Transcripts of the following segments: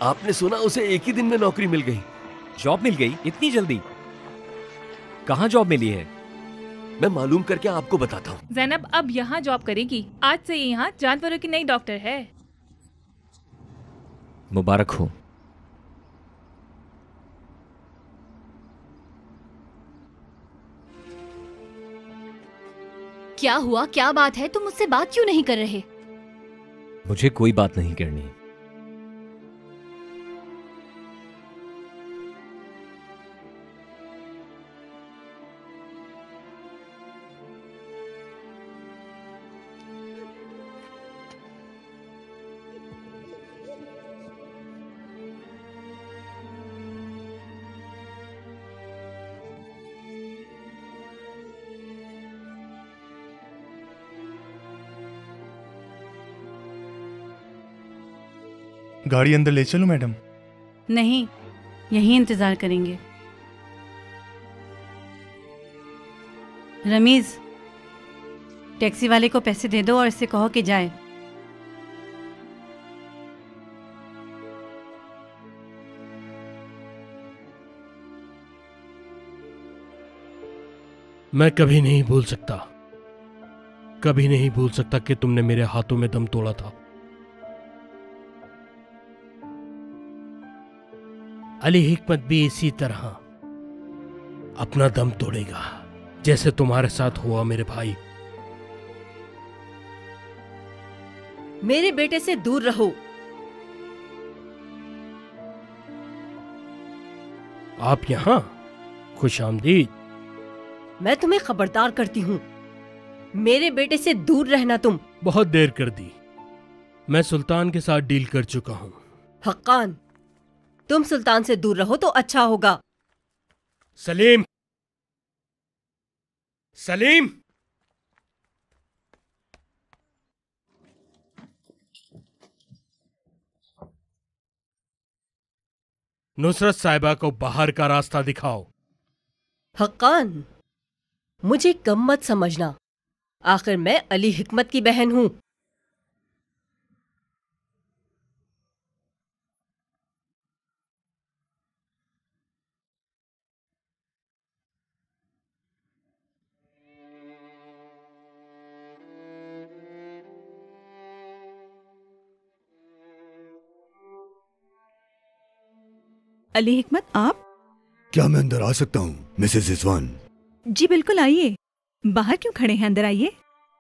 आपने सुना उसे एक ही दिन में नौकरी मिल गई। जॉब मिल गई इतनी जल्दी? कहाँ जॉब मिली है? मैं मालूम करके आपको बताता हूँ। ज़ैनब अब यहाँ जॉब करेगी। आज से ये यहाँ जानवरों की नई डॉक्टर है। मुबारक हो। क्या हुआ, क्या बात है? तुम मुझसे बात क्यों नहीं कर रहे? मुझे कोई बात नहीं करनी। गाड़ी अंदर ले चलूं मैडम? नहीं, यहीं इंतजार करेंगे। रमीज, टैक्सी वाले को पैसे दे दो और इससे कहो कि जाए। मैं कभी नहीं भूल सकता, कभी नहीं भूल सकता कि तुमने मेरे हाथों में दम तोड़ा था। अली हिकमत भी इसी तरह अपना दम तोड़ेगा जैसे तुम्हारे साथ हुआ मेरे भाई। मेरे बेटे से दूर रहो। आप यहाँ? खुश आमदीद। मैं तुम्हें खबरदार करती हूँ, मेरे बेटे से दूर रहना तुम। बहुत देर कर दी, मैं सुल्तान के साथ डील कर चुका हूँ। हक्कान, तुम सुल्तान से दूर रहो तो अच्छा होगा। सलीम, सलीम! नुसरत साहिबा को बाहर का रास्ता दिखाओ। हक्कान, मुझे कम मत समझना, आखिर मैं अली हिकमत की बहन हूं। अली हिकमत, आप? क्या मैं अंदर आ सकता हूँ मिसेस रिजवान? जी बिल्कुल, आइए। बाहर क्यों खड़े हैं, अंदर आइए।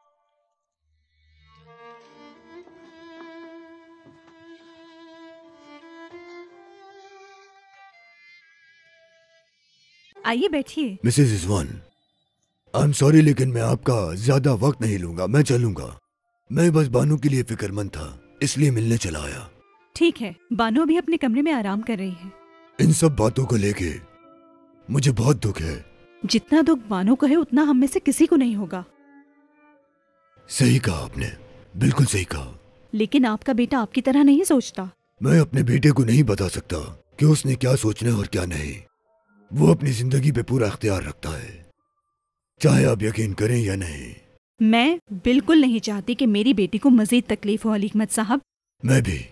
आइए बैठिए। Mrs Rizwan, I am sorry लेकिन मैं आपका ज्यादा वक्त नहीं लूंगा, मैं चलूंगा। मैं बस बानू के लिए फिक्रमंद था, इसलिए मिलने चला आया। ठीक है, बानू अभी अपने कमरे में आराम कर रही है। इन सब बातों को लेके मुझे बहुत दुख है। जितना दुख बानू को है उतना हम में से किसी को नहीं होगा। सही कहा आपने, बिल्कुल सही कहा। लेकिन आपका बेटा आपकी तरह नहीं सोचता। मैं अपने बेटे को नहीं बता सकता कि उसने क्या सोचना है और क्या नहीं। वो अपनी जिंदगी पे पूरा अख्तियार रखता है, चाहे आप यकीन करें या नहीं। मैं बिल्कुल नहीं चाहती कि मेरी बेटी को मजीद तकलीफ हो अली हिकमत साहब। मैं भी।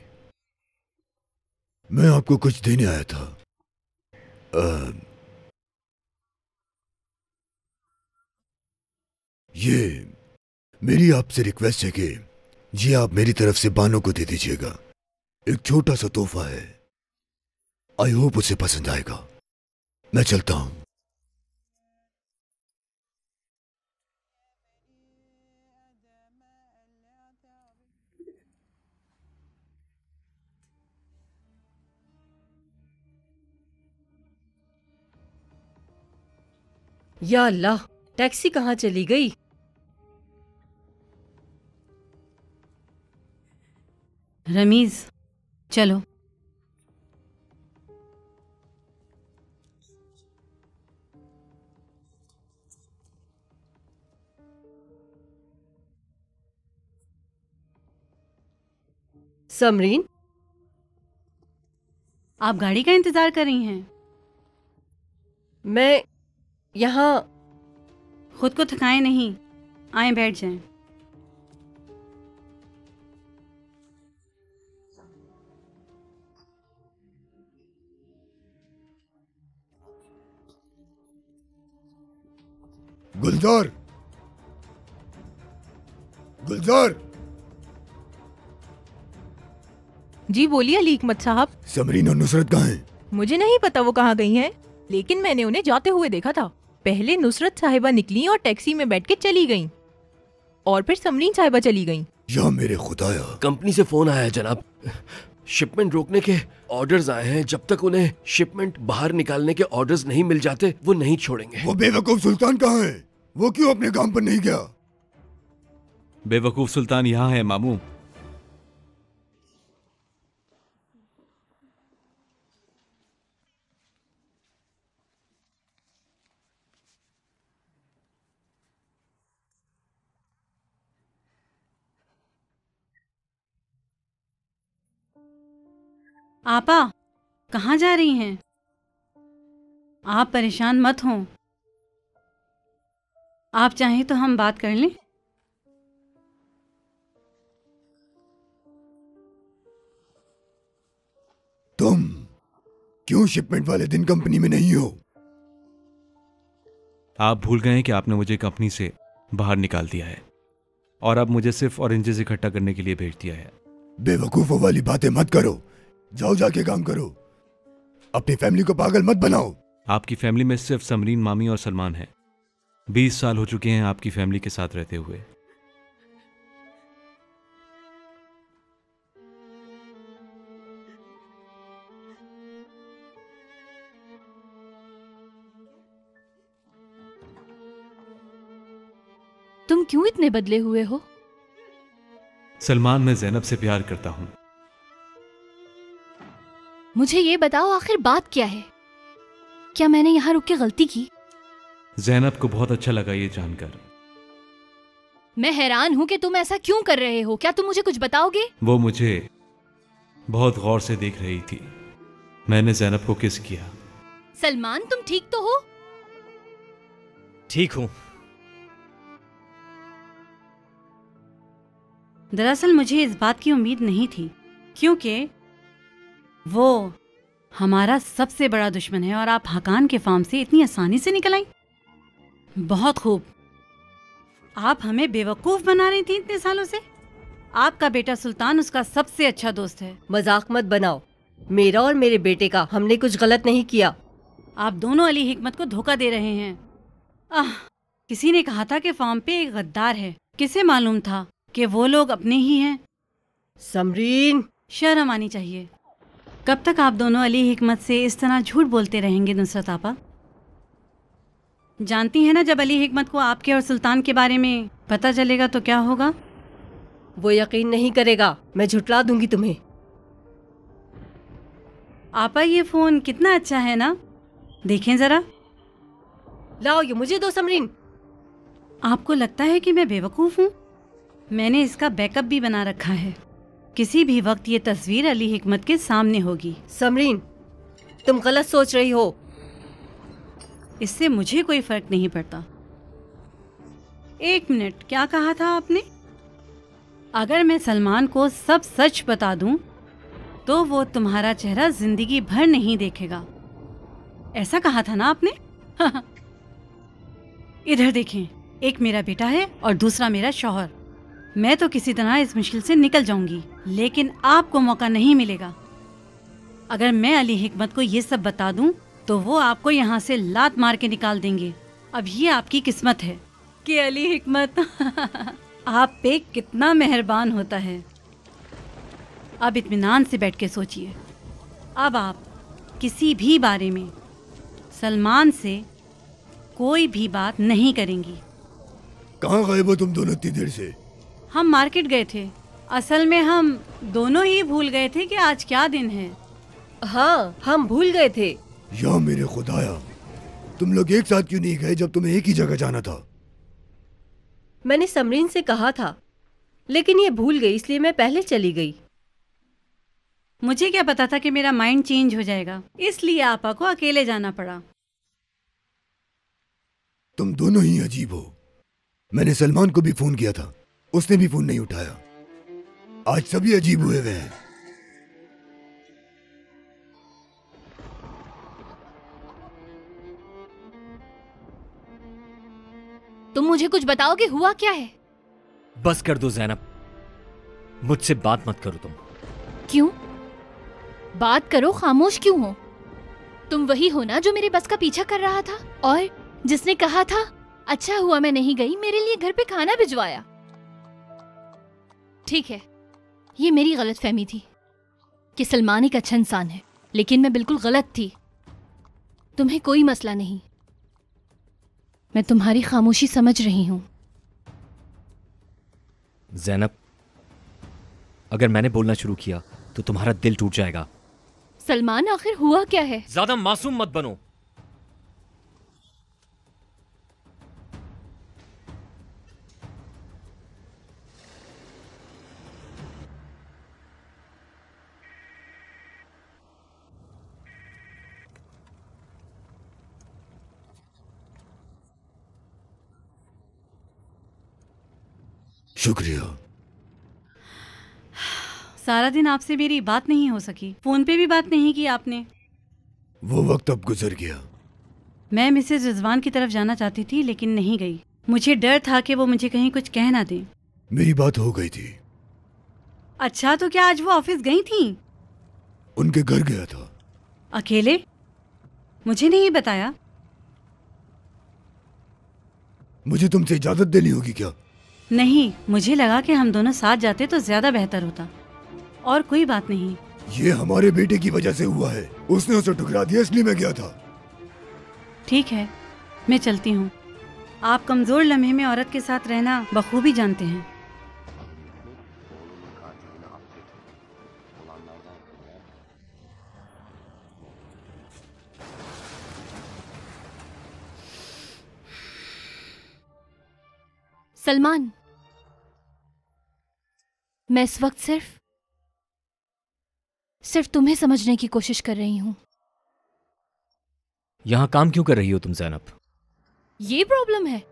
मैं आपको कुछ देने आया था। ये मेरी आपसे रिक्वेस्ट है कि ये आप मेरी तरफ से बानो को दे दीजिएगा। एक छोटा सा तोहफा है, आई होप उसे पसंद आएगा। मैं चलता हूं। या अल्लाह, टैक्सी कहाँ चली गई? रमीज, चलो। समरीन, आप गाड़ी का इंतजार कर रही हैं? मैं यहाँ। खुद को थकाएं नहीं, आए बैठ जाएं। गुलजार, गुलजार। जी बोलिए अली हिकमत साहब। समरीन और नुसरत कहाँ हैं? मुझे नहीं पता वो कहाँ गई हैं, लेकिन मैंने उन्हें जाते हुए देखा था। पहले नुसरत साहिबा निकली और टैक्सी में बैठ के चली गईं, और फिर समरीन साहिबा चली गईं। या मेरे खुदाया। कंपनी से फोन आया है जनाब, शिपमेंट रोकने के ऑर्डर्स आए हैं। जब तक उन्हें शिपमेंट बाहर निकालने के ऑर्डर्स नहीं मिल जाते वो नहीं छोड़ेंगे। वो बेवकूफ सुल्तान कहाँ है? वो क्यों अपने काम पर नहीं गया? बेवकूफ सुल्तान यहाँ है मामू। आपा कहाँ जा रही हैं? आप परेशान मत हों, आप चाहें तो हम बात कर लें। तुम क्यों शिपमेंट वाले दिन कंपनी में नहीं हो? आप भूल गए हैं कि आपने मुझे कंपनी से बाहर निकाल दिया है और अब मुझे सिर्फ ऑरेंजेस इकट्ठा करने के लिए भेज दिया है। बेवकूफों वाली बातें मत करो, जाओ जाके काम करो। अपनी फैमिली को पागल मत बनाओ। आपकी फैमिली में सिर्फ समरीन मामी और सलमान है। 20 साल हो चुके हैं आपकी फैमिली के साथ रहते हुए। तुम क्यों इतने बदले हुए हो? सलमान, मैं जैनब से प्यार करता हूं। मुझे ये बताओ आखिर बात क्या है? क्या मैंने यहाँ रुक के गलती की? जैनब को बहुत अच्छा लगा ये जानकर। मैं हैरान हूँ कि तुम ऐसा क्यों कर रहे हो। क्या तुम मुझे कुछ बताओगे? वो मुझे बहुत गौर से देख रही थी। मैंने जैनब को किस किया। सलमान, तुम ठीक तो हो? ठीक हूं। दरअसल मुझे इस बात की उम्मीद नहीं थी, क्योंकि वो हमारा सबसे बड़ा दुश्मन है और आप हकान के फार्म से इतनी आसानी से निकल आई। बहुत खूब। आप हमें बेवकूफ बना रही थी इतने सालों से। आपका बेटा सुल्तान उसका सबसे अच्छा दोस्त है। मजाक मत बनाओ, मेरा और मेरे बेटे का हमने कुछ गलत नहीं किया। आप दोनों अली हिकमत को धोखा दे रहे हैं। किसी ने कहा था कि फार्म पे एक गद्दार है। किसे मालूम था कि वो लोग अपने ही हैं। समरीन, शर्म आनी चाहिए। कब तक आप दोनों अली हिकमत से इस तरह झूठ बोलते रहेंगे नुसरत आपा? जानती हैं ना, जब अली हिकमत को आपके और सुल्तान के बारे में पता चलेगा तो क्या होगा? वो यकीन नहीं करेगा, मैं झुठला दूंगी तुम्हें। आपा, ये फोन कितना अच्छा है ना, देखें जरा। लाओ ये मुझे दो समरीन। आपको लगता है कि मैं बेवकूफ हूँ? मैंने इसका बैकअप भी बना रखा है। किसी भी वक्त ये तस्वीर अली हिकमत के सामने होगी। समरीन, तुम गलत सोच रही हो। इससे मुझे कोई फर्क नहीं पड़ता। 1 मिनट, क्या कहा था आपने? अगर मैं सलमान को सब सच बता दूं, तो वो तुम्हारा चेहरा जिंदगी भर नहीं देखेगा। ऐसा कहा था ना आपने? इधर देखें, एक मेरा बेटा है और दूसरा मेरा शौहर। मैं तो किसी तरह इस मुश्किल से निकल जाऊंगी, लेकिन आपको मौका नहीं मिलेगा। अगर मैं अली हिकमत को ये सब बता दूं, तो वो आपको यहाँ से लात मार के निकाल देंगे। अब ये आपकी किस्मत है कि अली हिकमत आप पे कितना मेहरबान होता है। अब इत्मीनान से बैठ के सोचिए। अब आप किसी भी बारे में सलमान से कोई भी बात नहीं करेंगी। कहाँ गए वो तुम दोनों इतनी देर से? हम मार्केट गए थे। असल में हम दोनों ही भूल गए थे कि आज क्या दिन है। हाँ, हम भूल गए थे। या मेरे खुदाया, तुम लोग एक साथ क्यों नहीं गए जब तुम्हें एक ही जगह जाना था? मैंने समरीन से कहा था, लेकिन ये भूल गई, इसलिए मैं पहले चली गई। मुझे क्या पता था कि मेरा माइंड चेंज हो जाएगा, इसलिए आपा को अकेले जाना पड़ा। तुम दोनों ही अजीब हो। मैंने सलमान को भी फोन किया था, उसने भी फोन नहीं उठाया। आज सभी अजीब हुए हुए हैं। तुम मुझे कुछ बताओगे, हुआ क्या है? बस कर दो जैनब, मुझसे बात मत करो तुम। क्यों? बात करो, खामोश क्यों हो? तुम वही हो ना जो मेरे बस का पीछा कर रहा था और जिसने कहा था अच्छा हुआ मैं नहीं गई, मेरे लिए घर पे खाना भिजवाया। ठीक है, ये मेरी गलतफहमी थी कि सलमान एक अच्छा इंसान है, लेकिन मैं बिल्कुल गलत थी। तुम्हें कोई मसला नहीं, मैं तुम्हारी खामोशी समझ रही हूं। जैनब, अगर मैंने बोलना शुरू किया तो तुम्हारा दिल टूट जाएगा। सलमान, आखिर हुआ क्या है? ज्यादा मासूम मत बनो। शुक्रिया। सारा दिन आपसे मेरी बात नहीं हो सकी, फोन पे भी बात नहीं की आपने। वो वक्त अब गुजर गया। मैं मिसेज रिजवान की तरफ जाना चाहती थी लेकिन नहीं गई। मुझे डर था कि वो मुझे कहीं कुछ कह ना दें। मेरी बात हो गई थी। अच्छा, तो क्या आज वो ऑफिस गई थी? उनके घर गया था। अकेले? मुझे नहीं बताया। मुझे तुमसे इजाजत देनी होगी क्या? नहीं, मुझे लगा कि हम दोनों साथ जाते तो ज्यादा बेहतर होता। और कोई बात नहीं। ये हमारे बेटे की वजह से हुआ है। उसने उसे ठुकरा दिया, इसलिए मैं गया था। ठीक है, मैं चलती हूँ। आप कमजोर लम्हे में औरत के साथ रहना बखूबी जानते हैं। सलमान, मैं इस वक्त सिर्फ तुम्हें समझने की कोशिश कर रही हूं। यहां काम क्यों कर रही हो तुम जैनब? ये प्रॉब्लम है?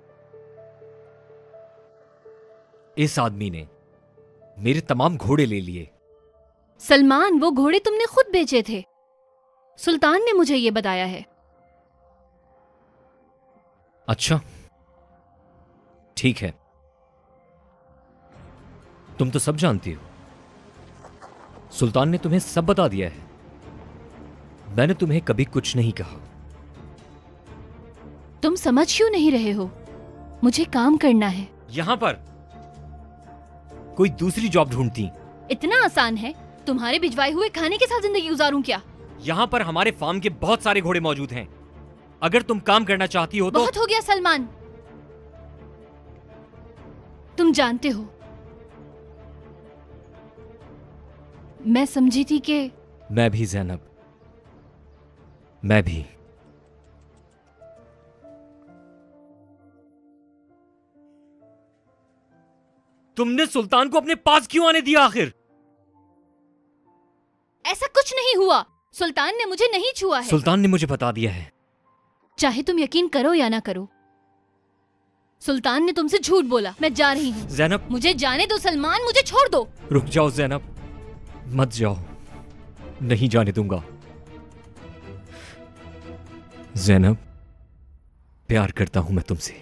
इस आदमी ने मेरे तमाम घोड़े ले लिए। सलमान, वो घोड़े तुमने खुद बेचे थे। सुल्तान ने मुझे ये बताया है। अच्छा, ठीक है, तुम तो सब जानती हो। सुल्तान ने तुम्हें सब बता दिया है। मैंने तुम्हें कभी कुछ नहीं कहा। तुम समझ क्यों नहीं रहे हो? मुझे काम करना है। यहां पर कोई दूसरी जॉब ढूंढती। इतना आसान है तुम्हारे भिजवाए हुए खाने के साथ जिंदगी गुजारूं क्या? यहां पर हमारे फार्म के बहुत सारे घोड़े मौजूद हैं। अगर तुम काम करना चाहती हो तो। बहुत हो गया सलमान, तुम जानते हो मैं समझी थी कि मैं भी जैनब, मैं भी। तुमने सुल्तान को अपने पास क्यों आने दिया आखिर? ऐसा कुछ नहीं हुआ। सुल्तान ने मुझे नहीं छुआ है। सुल्तान ने मुझे बता दिया है। चाहे तुम यकीन करो या ना करो, सुल्तान ने तुमसे झूठ बोला। मैं जा रही हूँ। जैनब, मुझे जाने दो सलमान, मुझे छोड़ दो। रुक जाओ जैनब, मत जाओ, नहीं जाने दूंगा। जैनब, प्यार करता हूं मैं तुमसे।